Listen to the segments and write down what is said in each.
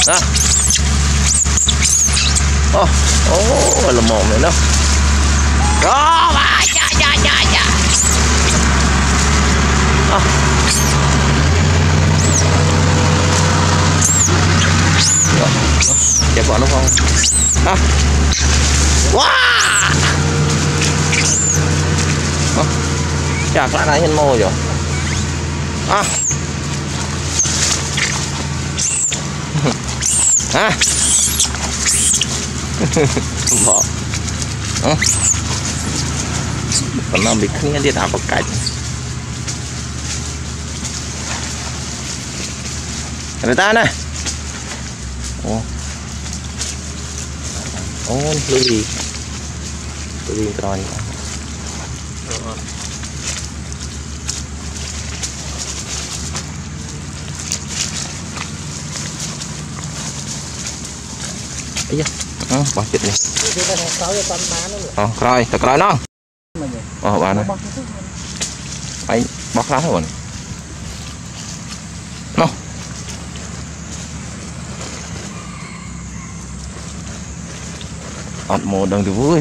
đó. Ô là một này đó. Đó bà cha. Chạy bọn nó không? Wow. Chạc lại này hình mô rồi. Bỏ. Còn nó bị khinh đi nào có cạnh. Người ta này. Lưu gì rồi. Ấy da, bỏ chích đi. Rồi, thật rồi nó. Bạn này. Anh bóc lá rồi. Nó. Ọt mồ đừng thì vui.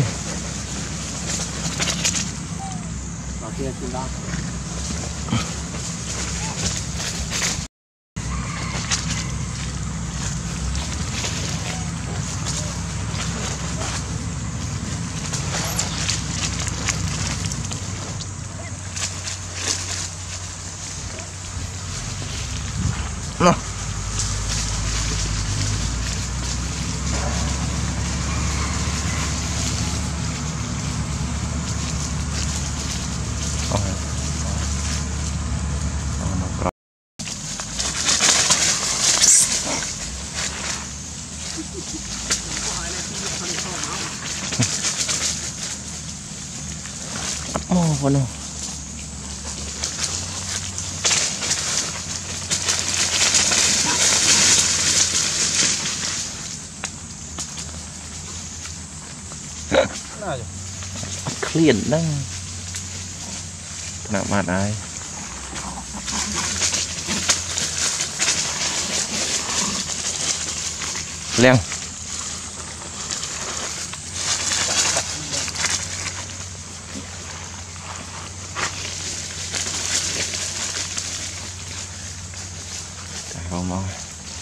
Nó. Oh no. Clean đó. Nào bạn ai. Leng. Không mong.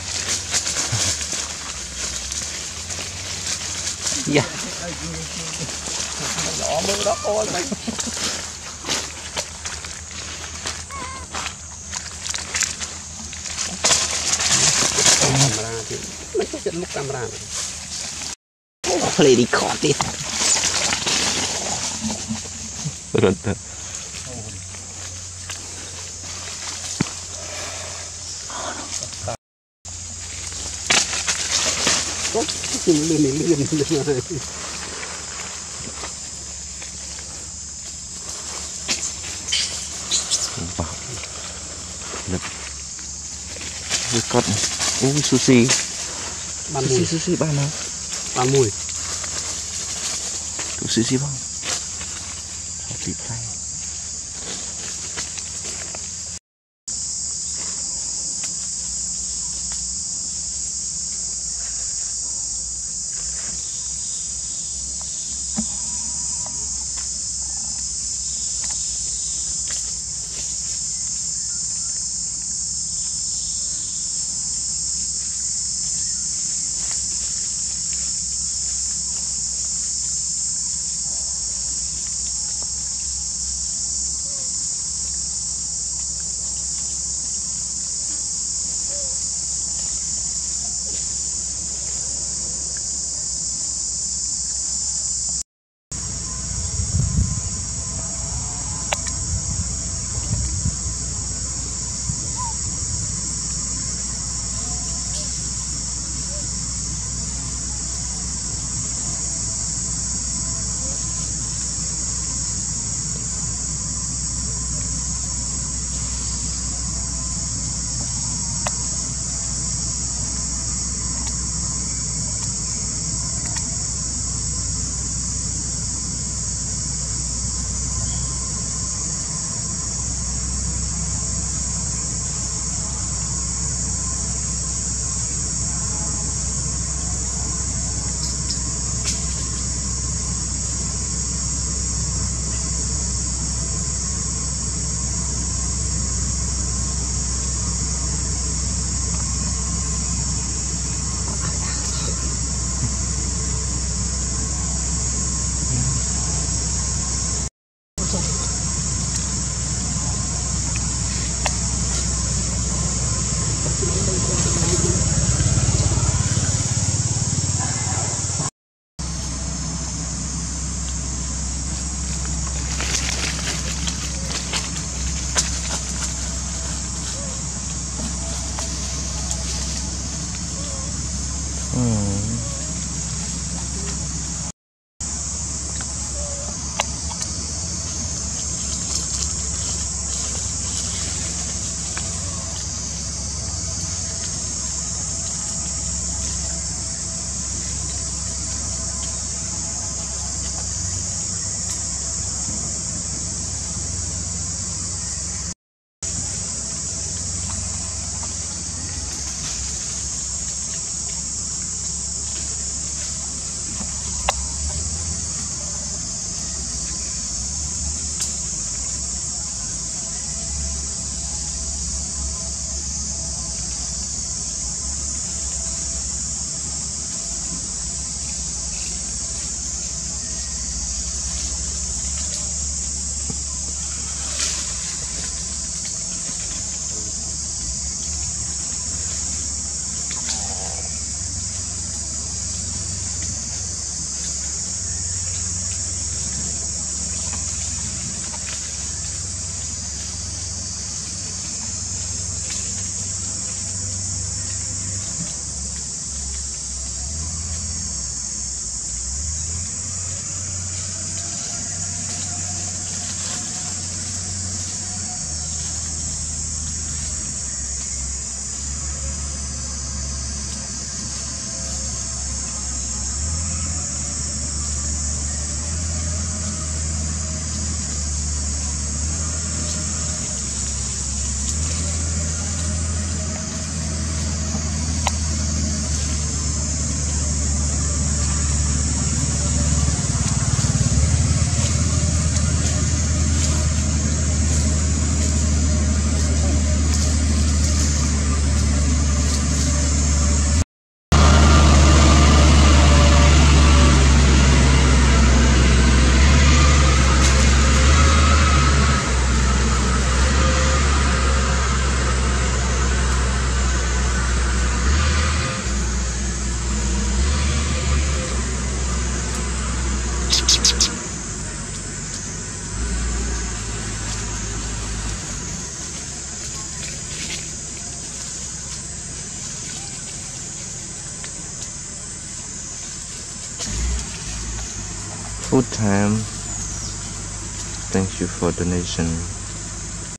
Yeah. Nó mưa đó ôi mày. Camera thì nó có chuyện lúc camera này. Play đi khó đi. Rồi. Lên. Cất sushi sushi bán nào bán mùi sushi bang bị tay Food time. Thank you for donation.